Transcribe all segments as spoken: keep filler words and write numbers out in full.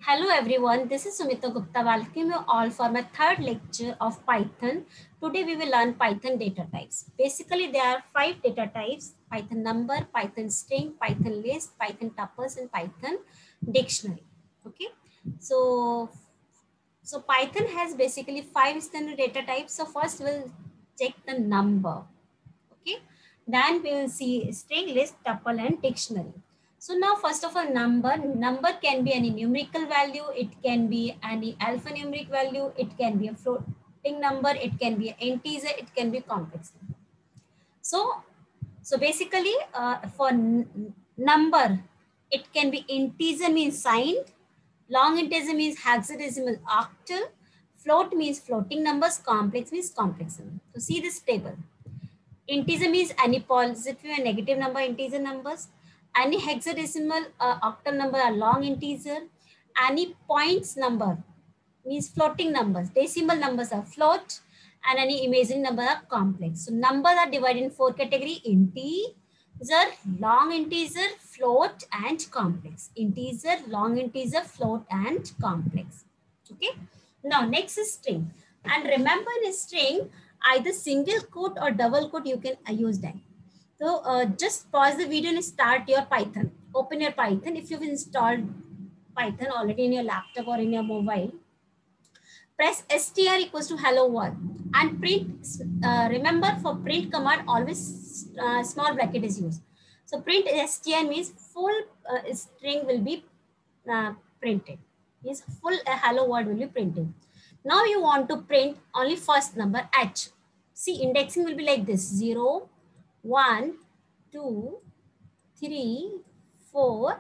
Hello everyone, this is Sumita Gupta. Welcome you all for my third lecture of Python. Today we will learn Python data types. Basically there are five data types: Python number, Python string, Python list, Python tuples, and Python dictionary. Okay, so so Python has basically five standard data types. So first we'll check the number. Okay, then we will see string, list, tuple, and dictionary. So now first of all, number number can be any numerical value, it can be any alphanumeric value, it can be a floating number, it can be an integer, it can be complex number. So so basically uh, for number, it can be integer means signed, long integer means hexadecimal octal, float means floating numbers, complex means complex number. So see this table. Integer means any positive and negative number integer numbers. Any hexadecimal uh, octal number are long integer. Any points number means floating numbers. Decimal numbers are float, and any imaginary number are complex. So numbers are divided in four category: integer, long integer, float, and complex. Integer, long integer, float, and complex. Okay. Now next is string. And remember in string, either single quote or double quote you can uh, use them. So uh, just pause the video and start your Python. Open your Python. If you've installed Python already in your laptop or in your mobile, press str equals to hello world and print. Uh, remember for print command always uh, small bracket is used. So print str means full uh, string will be uh, printed. Means full uh, hello world will be printed. Now you want to print only first number h. See, indexing will be like this: zero, one, two, three, four,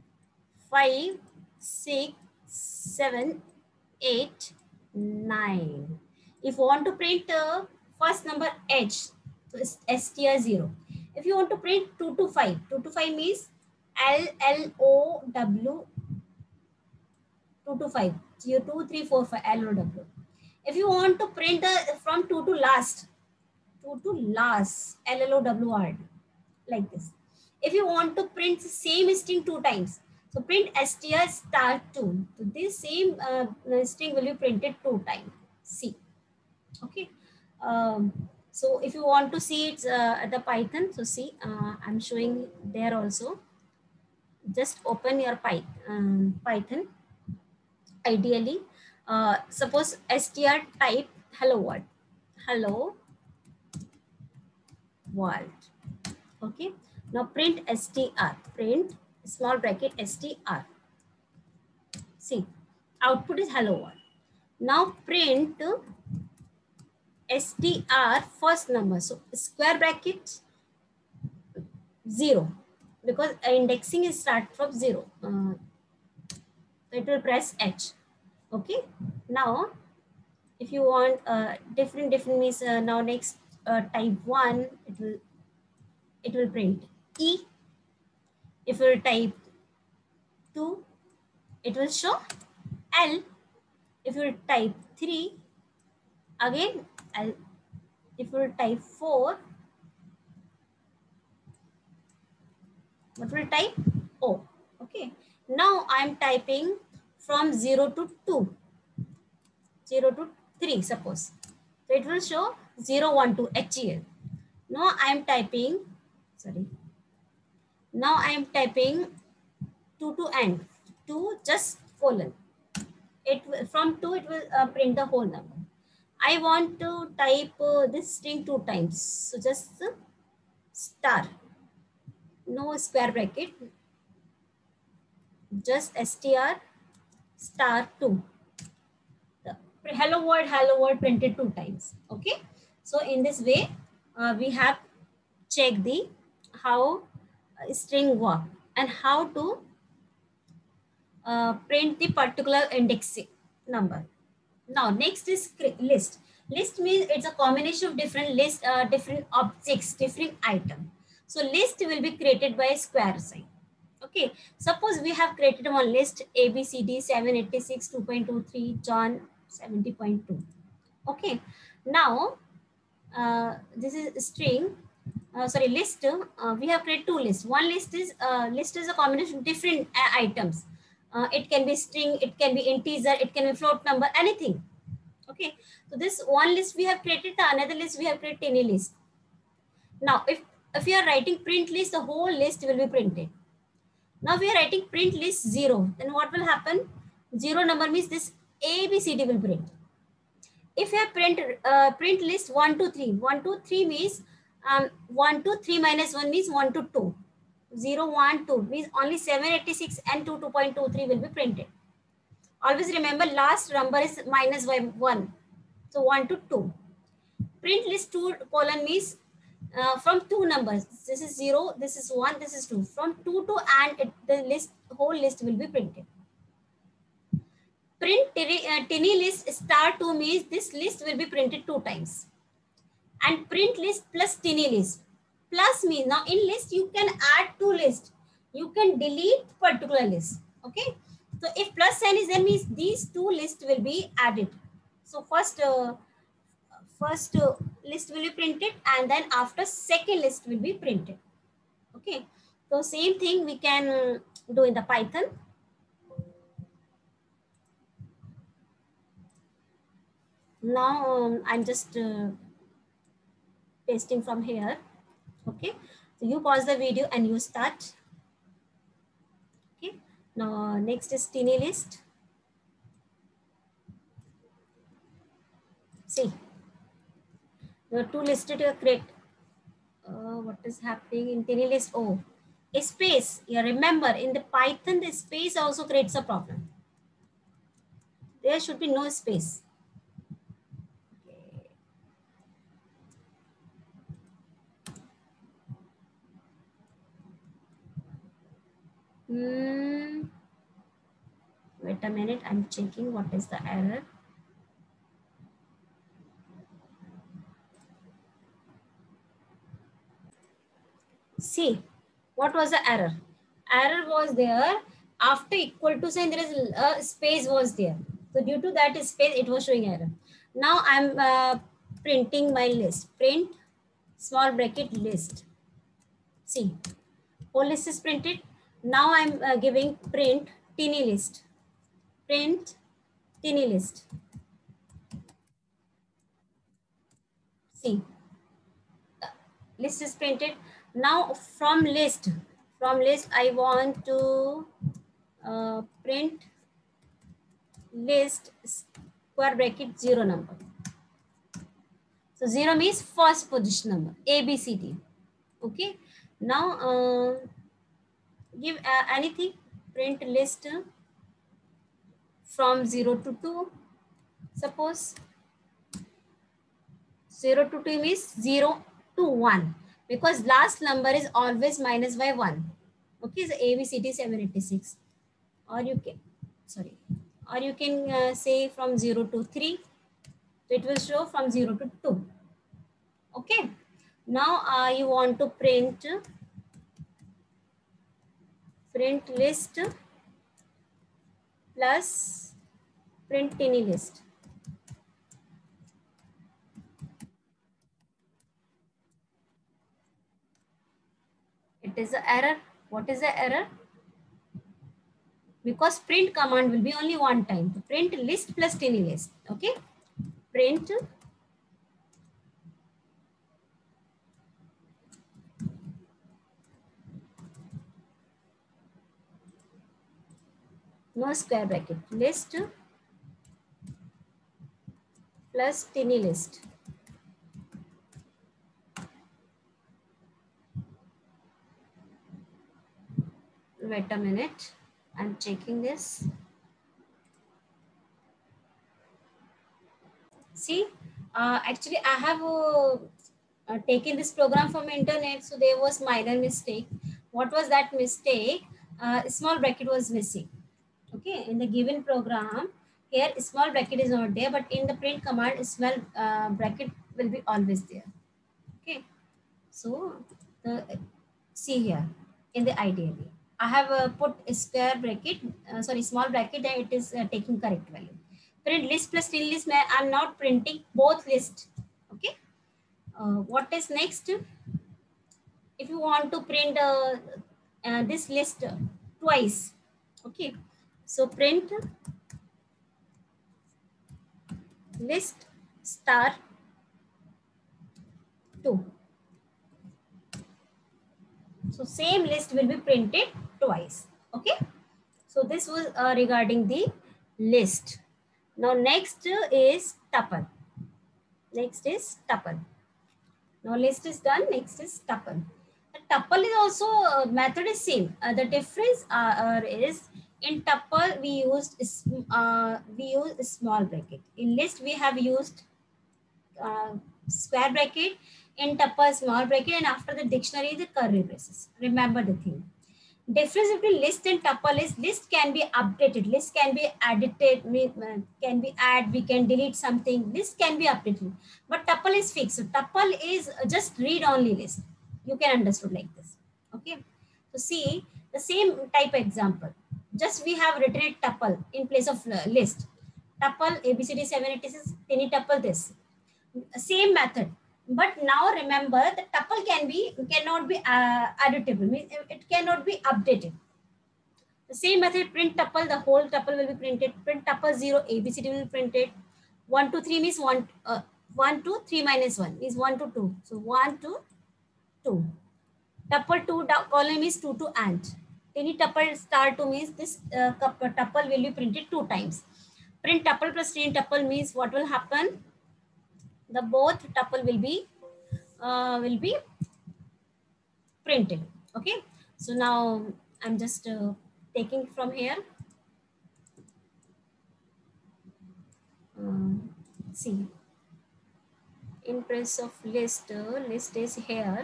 five, six, seven, eight, nine. If you want to print uh, first number h, so it's str zero. If you want to print two to five, two to five means L L O W two to five, zero, two, three, four, five, L O W. If you want to print the from two to last, two to last, L L O W R D, like this. If you want to print the same string two times, so print str star two. So this same uh, string will be printed two times. See, okay. Um, so if you want to see it uh, at the Python, so see, uh, I'm showing there also. Just open your Py um, Python. Ideally, uh, suppose str type hello world, hello world. Okay. Now print str, print small bracket str. See, output is hello world. Now print str first number. So square bracket zero, because indexing is start from zero. Uh, it will press H. Okay. Now, if you want uh, different different means uh, now next uh, type one, it will it will print E. If you type two, it will show L. If you type three, again L. If you type four, what will type? O. Okay. Now I am typing from zero to two, zero to three, suppose. So it will show zero, one, two, H E L. Now I am typing, sorry. Now I am typing two to end, two just colon. It will, from two it will uh, print the whole number. I want to type uh, this string two times. So just uh, star, no square bracket, just str star two. The hello world, hello world printed two times. Okay. So in this way, uh, we have checked the how string work and how to uh, print the particular indexing number. Now next is list. List means it's a combination of different list, uh, different objects, different item. So list will be created by a square sign. Okay, suppose we have created one list A B C D seven eighty-six, two point two three, John seventy point two. Okay, now uh, this is string. Uh, sorry, list. Uh, we have created two lists. One list is uh, list is a combination of different uh, items. Uh, it can be string, it can be integer, it can be float number, anything. Okay, so this one list we have created, the another list we have created any list. Now if if you are writing print list, the whole list will be printed. Now we are writing print list zero, then what will happen? Zero number means this A B C D will print. If you have print uh, print list one to three, one to three means um, one to three minus one means one to two. zero, one, two means only seven eighty-six and two, two point two three will be printed. Always remember last number is minus by one. So one to two. Print list two colon means uh, from two numbers. This is zero, this is one, this is two. From two to and it, the list whole list will be printed. Print tiny, uh, tiny list star two means this list will be printed two times. And print list plus tiny list. Plus means now in list you can add two lists. You can delete particular list. Okay. So if plus sign is there means these two lists will be added. So first uh, first uh, list will be printed and then after second list will be printed. Okay. So same thing we can do in the Python. Now um, I'm just uh, pasting from here. Okay, so you pause the video and you start. Okay, now next is tiny list. See, the two listed are correct. Uh, what is happening in tiny list? Oh, a space. Yeah, remember in the Python, the space also creates a problem. There should be no space. Okay. Hmm. Wait a minute, I'm checking what is the error. See, what was the error? Error was there after equal to sign, there is a space was there. So due to that space, it was showing error. Now I'm uh, printing my list. Print small bracket list. See, whole list is printed. Now I'm uh, giving print tiny list. Print tiny list. See, uh, list is printed. Now from list, from list I want to uh, print list square bracket zero number. So zero means first position number, A, B, C, D. Okay. Now uh, give uh, anything, print list from zero to two. Suppose zero to two means zero to one because last number is always minus by one. Okay, so A, B, C, D seven eighty-six. Or you can, sorry, or you can uh, say from zero to three. So it will show from zero to two. Okay. Now uh, you want to print print list plus print tiny list. It is an error. What is the error? Because print command will be only one time. So print list plus tiny list. Okay. Print no square bracket list plus tiny list. Wait a minute. I'm checking this. See, uh, actually I have uh, uh, taken this program from internet. So there was minor mistake. What was that mistake? Uh, small bracket was missing. Okay, in the given program, here small bracket is not there, but in the print command, small uh, bracket will be always there. Okay, so the see here in the ideally, I have uh, put a square bracket, uh, sorry, small bracket, and it is uh, taking correct value. Print list plus till list, I'm not printing both list. Okay, uh, what is next? If you want to print uh, uh, this list twice, okay, So print list star two. So same list will be printed twice. Okay. So this was uh, regarding the list. Now next is tuple. Next is tuple. Now list is done. Next is tuple. The tuple is also uh, method is same. Uh, the difference uh, uh, is in tuple we used uh, we use a small bracket. In list we have used uh, square bracket. In tuple small bracket, and after the dictionary the curly braces. Remember the thing. Difference between list and tuple is list can be updated, list can be edited, uh, can be add, we can delete something, list can be updated, but tuple is fixed. So tuple is just read only list. You can understood like this. Okay. So see the same type example. Just we have written a tuple in place of uh, list. Tuple A B C D seven eighty-six, any tuple this same method, but now remember the tuple can be cannot be uh, editable, means it cannot be updated. The same method, print tuple, the whole tuple will be printed. Print tuple zero, abcd will be printed. One to three means one uh, one to three minus one is one to two, so one to two. Tuple two column is two to and any tuple star two means this uh, tuple will be printed two times. Print tuple plus chain tuple means what will happen, the both tuple will be uh, will be printed. Okay. So now I'm just uh, taking from here. Um, see, in place of list, uh, list is here.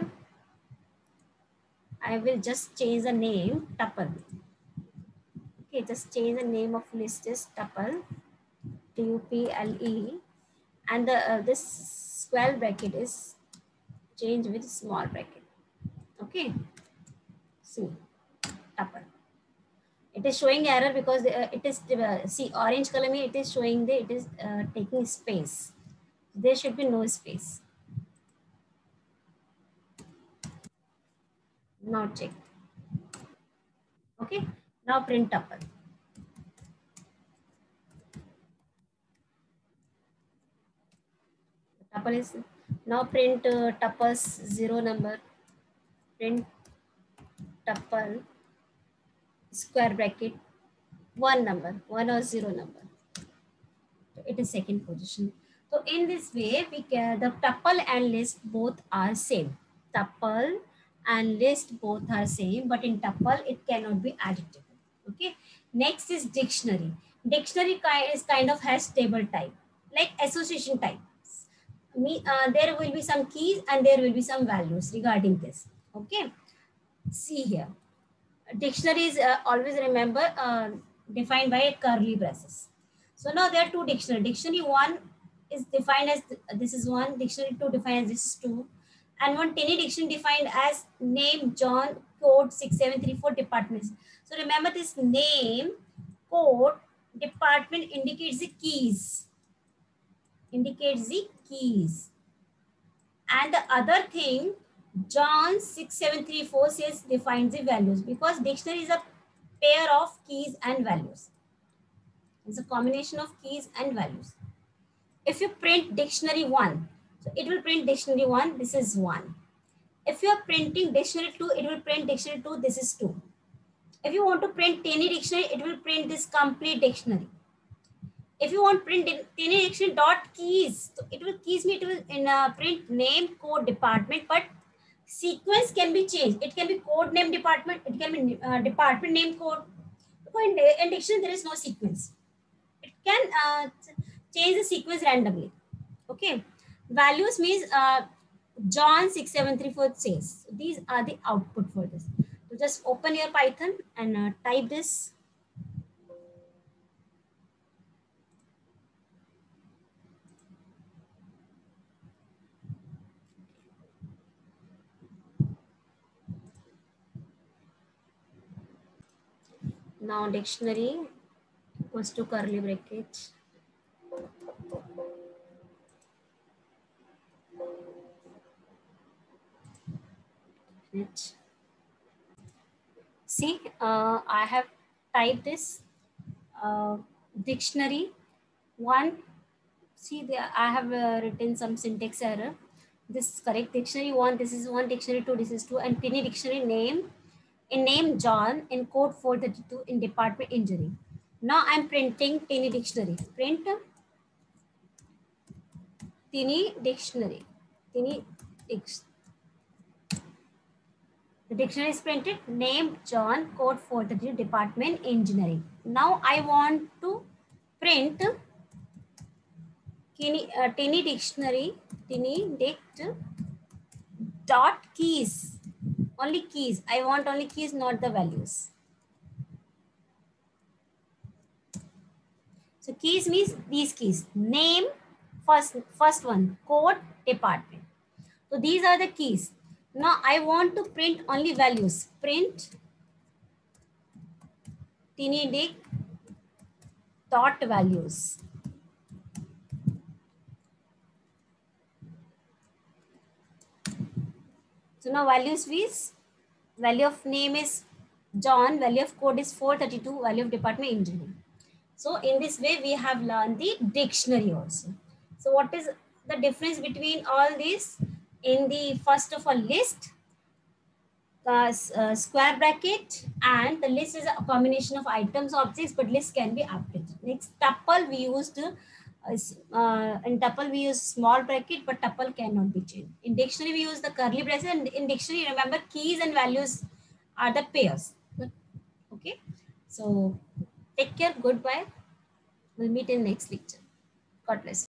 I will just change the name tuple. Okay, just change the name of list is tuple, T U P L E, and the uh, this square bracket is changed with small bracket. Okay, see, tuple. It is showing error because uh, it is uh, see orange color me it is showing the it is uh, taking space. There should be no space. Now check. Okay. Now print tuple. Tuple is now print uh, tuples zero number. Print tuple square bracket one number, one or zero number. It is second position. So in this way, we can, the tuple and list both are same. Tuple and list both are same, but in tuple it cannot be editable. Okay. Next is dictionary. Dictionary is kind of has table type, like association type. Me, uh, there will be some keys and there will be some values regarding this. Okay. See here. Dictionary is uh, always remember uh, defined by curly braces. So now there are two dictionary. Dictionary one is defined as this is one. Dictionary two defined as this is two, and one tiny dictionary defined as name, John, code six seven three four, departments. So remember this name, code, department indicates the keys. Indicates the keys. And the other thing, John six seven three four says defines the values, because dictionary is a pair of keys and values. It's a combination of keys and values. If you print dictionary one, so it will print dictionary one, this is one. If you are printing dictionary two, it will print dictionary two, this is two. If you want to print any dictionary, it will print this complete dictionary. If you want print any dictionary dot keys, so it will keys me, it will in a print name, code, department, but sequence can be changed. It can be code name department, it can be uh, department name code. Because in, in dictionary there is no sequence. It can uh, change the sequence randomly. Okay. Values means uh, John six seven three four says. These are the output for this. So just open your Python and uh, type this. Now dictionary equals to curly bracket. See, uh, I have typed this. uh, dictionary one. See there I have uh, written some syntax error. This is correct. Dictionary one, this is one. Dictionary two, this is two. And Tiny dictionary name, in name John, in code four thirty-two, in department engineering. Now I'm printing Tiny dictionary. Print Tiny dictionary. Tiny dictionary. The dictionary is printed. Name John, code four thirty-two, department engineering. Now I want to print Tiny, uh, Tiny dictionary. Tiny dict dot keys. Only keys. I want only keys, not the values. So keys means these keys. Name, first, first one, code, department. So these are the keys. Now I want to print only values. Print TinyDict dot values. So now values is, value of name is John, value of code is four thirty-two, value of department engineering. So in this way we have learned the dictionary also. So what is the difference between all these? In the first of all, list, uh, uh, square bracket, and the list is a combination of items, objects, but list can be updated. Next, tuple we used, uh, uh, in tuple we use small bracket, but tuple cannot be changed. In dictionary we use the curly braces, and in dictionary remember keys and values are the pairs. Okay, so take care, goodbye, we'll meet in next lecture. God bless you.